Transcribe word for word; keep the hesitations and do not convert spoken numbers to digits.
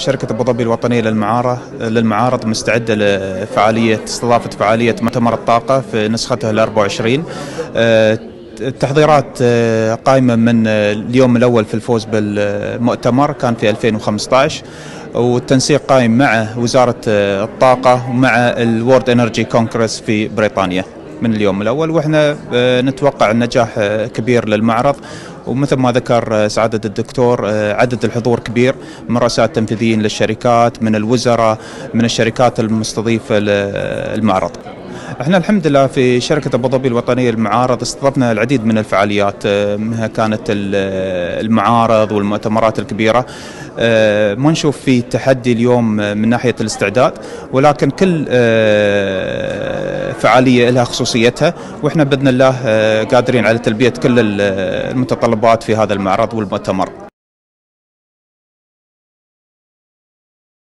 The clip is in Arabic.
شركة أبو ظبي الوطنية للمعارض للمعارض مستعدة لفعالية استضافة فعالية مؤتمر الطاقة في نسختها الأربع وعشرين. التحضيرات قائمة من اليوم الأول في الفوز بالمؤتمر كان في ألفين وخمسة عشر، والتنسيق قائم مع وزارة الطاقة ومع الورد انرجي كونغرس في بريطانيا من اليوم الأول، وإحنا نتوقع نجاح كبير للمعرض. ومثل ما ذكر سعادة الدكتور عدد الحضور كبير من رؤساء تنفيذيين للشركات، من الوزراء، من الشركات المستضيفة للمعرض. احنا الحمد لله في شركة أبو ظبي الوطنية للمعارض استضفنا العديد من الفعاليات، منها كانت المعارض والمؤتمرات الكبيرة. ما نشوف في تحدي اليوم من ناحية الاستعداد، ولكن كل فعالية لها خصوصيتها، واحنا بإذن الله قادرين على تلبية كل المتطلبات في هذا المعرض والمؤتمر.